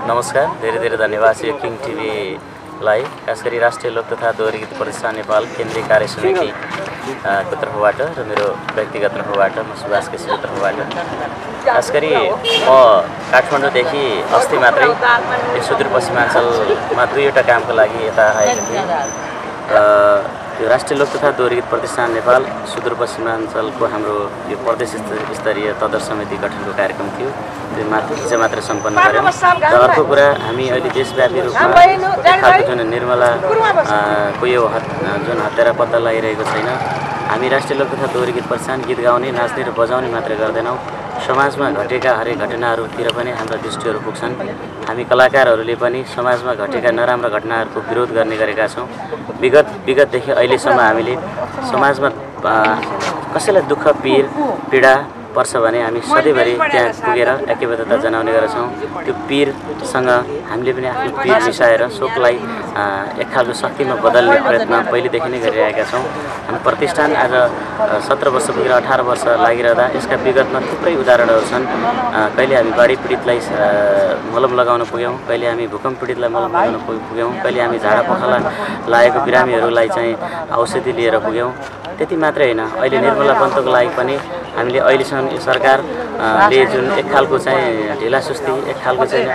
नमस्कार, धेरै धेरै धन्यवाद यो किङ टिभीलाई, खास गरी राष्ट्रिय लोक तथा दोहोरी गीत प्रतिष्ठान नेपाल केन्द्रीय कार्य समितिको तर्फबाट र मेरो व्यक्तिगत तर्फबाट म सुभाष केसीको तर्फबाट खास गरी म काठमाडौँदेखि अस्ति मात्रै यो सुदूरपश्चिमाञ्चलमा दुईवटा कामको लागि यता आएको थिएँ। यो राष्ट्रिय लोक तथा दोहोरी गीत प्रतिष्ठान नेपाल सुदूरपश्चिमाञ्चलको हाम्रो यो प्रदेश स्तरीय तदर समिति गठनको कार्यक्रम थियो। त्यो हिजो मात्र सम्पन्न गर्यौँ। र अर्को कुरा, हामी अहिले देशव्यापी रूपमा एक खालको जुन निर्मलाको यो जुन हत्यारा पत्ता लगाइरहेको छैन, हामी राष्ट्रिय लोक तथा दोहोरी गीत प्रतिष्ठान गीत गाउने, नाच्ने र बजाउने मात्रै गर्दैनौँ। समाजमा घटेका हरेक घटनाहरूतिर पनि हाम्रा दृष्टिहरू पुग्छन्। हामी कलाकारहरूले पनि समाजमा घटेका नराम्रा घटनाहरूको विरोध गर्ने गरेका छौँ। विगतदेखि अहिलेसम्म हामीले समाजमा कसैलाई दुःख पीडा पर्छ भने हामी सधैँभरि त्यहाँ पुगेर ऐक्यबद्धता जनाउने गर्छौँ। त्यो पीरसँग हामीले पनि आफ्नो पीर मिसाएर शोकलाई एक खालको शक्तिमा बदल्ने प्रयत्न पहिलेदेखि नै गरिरहेका छौँ। हाम्रो प्रतिष्ठान आज 17 वर्ष पुगेर 18 वर्ष लागिरहँदा यसका विगतमा थुप्रै उदाहरणहरू छन्। कहिले हामी बाढी पीडितलाई मलम लगाउन पुग्यौँ, कहिले हामी भूकम्प पीडितलाई मलम लगाउन पुग्यौँ, कहिले हामी झाडा पखाला लागेको बिरामीहरूलाई चाहिँ औषधि लिएर पुग्यौँ। त्यति मात्रै होइन, अहिले निर्मला पन्तको लागि पनि हामीले अहिलेसम्म यो सरकारले जुन एक खालको चाहिँ ढिलासुस्ती, एक खालको चाहिँ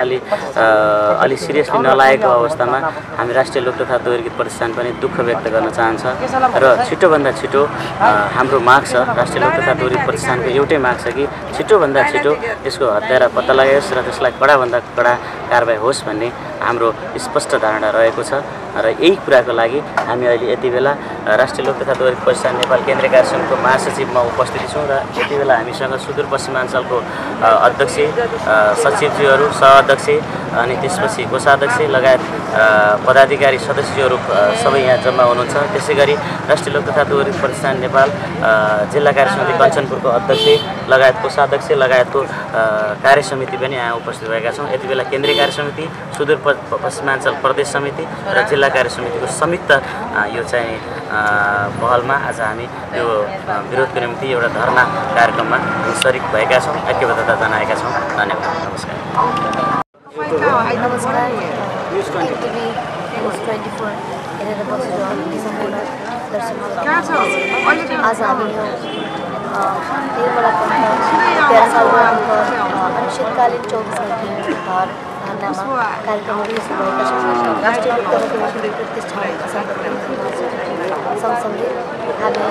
अलि सिरियसली नलागेको अवस्थामा हामी राष्ट्रिय लोक तथा दोहोरी गीत प्रतिष्ठान पनि दुःख व्यक्त गर्न चाहन्छ। र छिटोभन्दा छिटो हाम्रो माग छ, राष्ट्रिय लोक तथा दोहोरी प्रतिष्ठानको एउटै माग छ कि छिटोभन्दा छिटो यसको हत्यारा पत्ता लगाओस् र त्यसलाई कडाभन्दा कडा कारबाही होस् भन्ने हाम्रो स्पष्ट धारणा रहेको छ। र यही कुराको लागि हामी अहिले यति बेला राष्ट्रिय लोक तथा दोहोरी प्रतिष्ठान नेपाल केन्द्रीय कार्य समितिको महासचिवमा उपस्थित छौँ। र यति बेला हामीसँग सुदूरपश्चिमाञ्चलको अध्यक्ष, सचिवज्यूहरू, सहअध्यक्ष अनि त्यसपछि कोषाध्यक्ष लगायत पदाधिकारी सदस्यहरू सबै यहाँ जम्मा हुनुहुन्छ। त्यसै गरी राष्ट्रिय लोक तथा दोहोरी प्रतिष्ठान नेपाल जिल्ला कार्य समिति कञ्चनपुरको अध्यक्ष लगायत कोषाध्यक्ष लगायतको कार्य समिति पनि यहाँ उपस्थित भएका छौँ। यति बेला केन्द्रीय कार्य समिति, सुदूरपश्चिमाञ्चल प्रदेश समिति र जिल्ला कार्य समितिको संयुक्त यो चाहिँ पहलमा आज हामी यो विरोधको निम्ति एउटा धरना कार्यक्रममा सरिक भएका छौँ, ऐक्यबद्धता जनाएका छौँ। धन्यवाद। नमस्कार। नमस्कार। टिभी न्युज 24 हेरेर बसिरहनु सम्पूर्ण दर्शकहरू, आज हामी यो निर्मला पन्त 13 सालमा अनिश्चितकालीन 24 घण्टे धरनामा कार्यक्रमहरू भएका छन्। राष्ट्रिय लोक तथा दोहोरी प्रतिष्ठान सँगसँगै हामी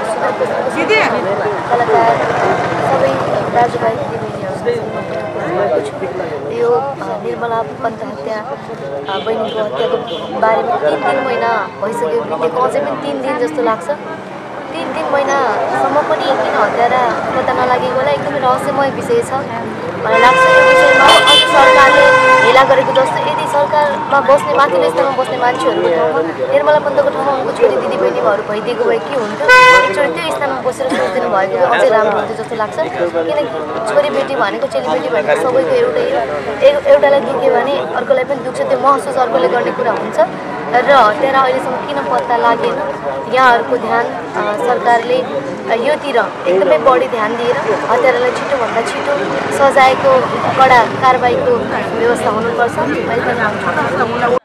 कलाकार सबै दाजुभाइ दिदीबहिनीहरूसँग यो निर्मला पन्त हत्या बहिनीको हत्याको बारेमा 3 महिना भइसक्यो, बितेको अझै पनि 3 दिन जस्तो लाग्छ। 3 महिनासम्म पनि किन हत्यारा पत्ता नलागेकोलाई एकदमै रहस्यमय विषय छ मलाई लाग्छ। यो विषयमा अझ सरकारले हेला गरेको जस्तो, यदि सरकारमा बस्ने, माथिल्लो स्तरमा बस्ने मान्छेहरूको ठाउँमा निर्मला पन्तको ठाउँमा उनको छोरी दिदीबहिनीहरू भइदिएको भए के हुन्थ्यो, एकचोटि त्यो स्थानमा बसेर सोचिदिनु भएको भए अझै राम्रो हुन्थ्यो जस्तो लाग्छ। किनकि छोरीबेटी भनेको, चेलीबेटी भनेको सबैको एउटै हो। एउटालाई दुख्यो भने अर्कोलाई पनि दुख्छ, त्यो महसुस अर्कोले गर्ने कुरा हुन्छ। र हत्यारा अहिलेसम्म किन पत्ता लागेन, यहाँहरूको ध्यान सरकारले योतिर एकदमै बढी ध्यान दिएर हत्यारालाई छिटोभन्दा छिटो सजायको कडा कारबाहीको व्यवस्था हुनुपर्छ।